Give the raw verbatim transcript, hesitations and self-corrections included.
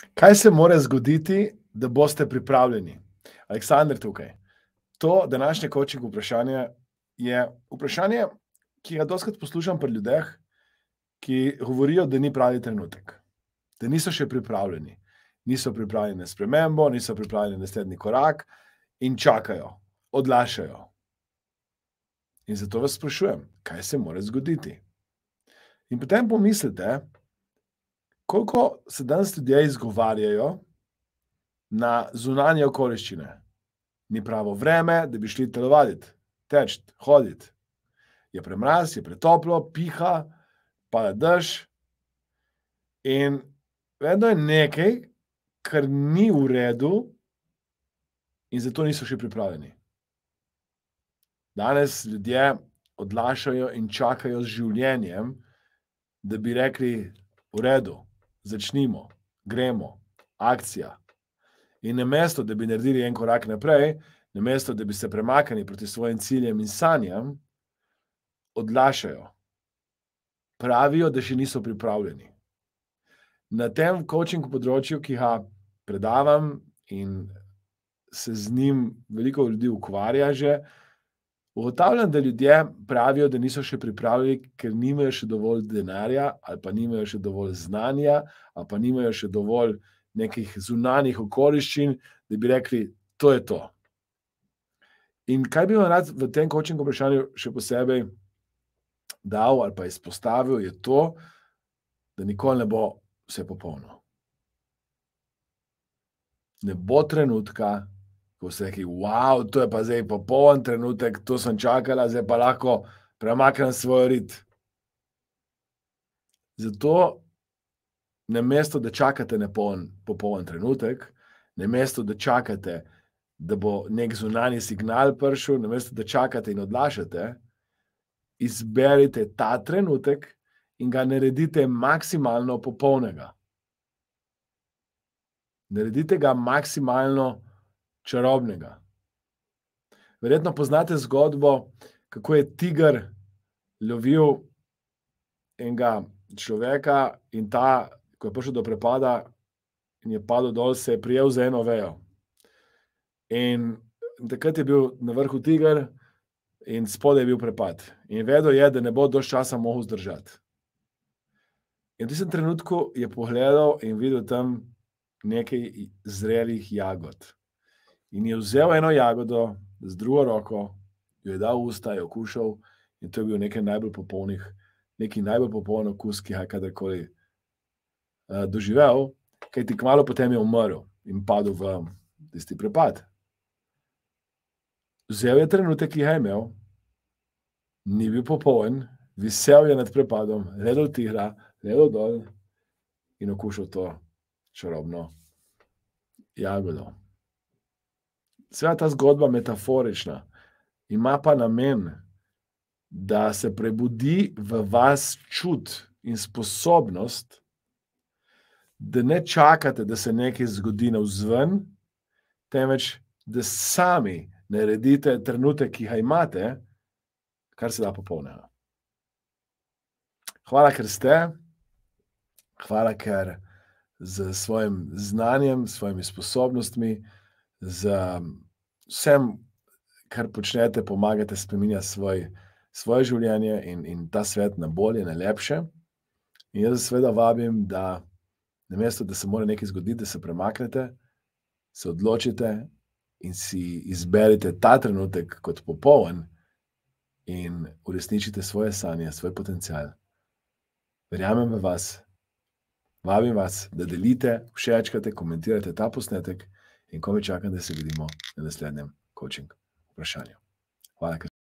Kaj se mora zgoditi, da boste pripravljeni? Aleksander tukaj. To današnje coaching vprašanje je vprašanje, ki ga dostikrat poslušam pri ljudeh, ki govorijo, da ni pravi trenutek, da niso še pripravljeni. Niso pripravljeni na spremembo, niso pripravljeni na naslednji korak in čakajo, odlašajo. In zato vas sprašujem, kaj se mora zgoditi? In potem pomislite, koliko se danes ljudje izgovarjajo na zunanje okoliščine. Ni pravo vreme, da bi šli telovaditi, teči, hoditi. Je premraz, je pretoplo, piha, pada dež. In vedno je nekaj, kar ni v redu in zato niso še pripravljeni. Danes ljudje odlašajo in čakajo z življenjem, da bi rekli, v redu, začnimo, gremo, akcija. In namesto, da bi naredili en korak naprej, namesto, da bi se premaknili proti svojim ciljem in sanjam, odlašajo. Pravijo, da še niso pripravljeni. Na tem coaching področju, ki ga predavam in se z njim veliko ljudi ukvarja že, ugotavljam, da ljudje pravijo, da niso še pripravljeni, ker nimajo še dovolj denarja, ali pa nimajo še dovolj znanja, ali pa nimajo še dovolj nekih zunanjih okoliščin, da bi rekli, to je to. In kaj bi vam rad v tem coaching vprašanju še posebej dal ali pa izpostavil, je to, da nikoli ne bo vse popolno. Ne bo trenutka, ko ste rekli, wow, to je pa zdaj popoln trenutek, to sem čakala, zdaj pa lahko premaknem svoj rit. Zato namesto, da čakate na popoln trenutek, namesto, da čakate, da bo nek zunanji signal prišel, namesto, da čakate in odlašate, izberite ta trenutek in ga naredite maksimalno popolnega. Naredite ga maksimalno čarobnega. Verjetno poznate zgodbo, kako je tiger lovil enega človeka in ta, ko je prišel do prepada in je padel dol, se je prijel za eno vejo. In takrat je bil na vrhu tiger in spodaj je bil prepad. In vedel je, da ne bo dosti časa mogel zdržati. In v tistem trenutku je pogledal in videl tam nekaj zrelih jagod. In je vzel eno jagodo z drugo roko, jo je dal v usta, jo okušal in to je bil nekaj najbolj popolnih, nekaj najbolj popoln okus, ki ga je kadarkoli uh, doživel, kajti kmalu potem je umrl in padel v tisti prepad. Vzel je trenutek, ki ga je imel, ni bil popoln, visel je nad prepadom, gledal tigra, gledal dol in okušal to čarobno jagodo. Seveda ta zgodba metaforična, ima pa namen, da se prebudi v vas čut in sposobnost, da ne čakate, da se nekaj zgodi navzven, temveč, da sami naredite trenutek, ki ga imate, kar se da popolnega. Hvala, ker ste. Hvala, ker z svojim znanjem, s svojimi sposobnostmi, z vsem, kar počnete, pomagate spreminjati svoj, svoje življenje in, in ta svet na bolje, na lepše. In jaz seveda vabim, da namesto, da se mora nekaj zgoditi, da se premaknete, se odločite in si izberite ta trenutek kot popoln in uresničite svoje sanje, svoj potencial. Verjamem v vas, vabim vas, da delite, všečkate, komentirate ta posnetek in komaj čakam, da se vidimo na naslednjem coaching vprašanju. Hvala.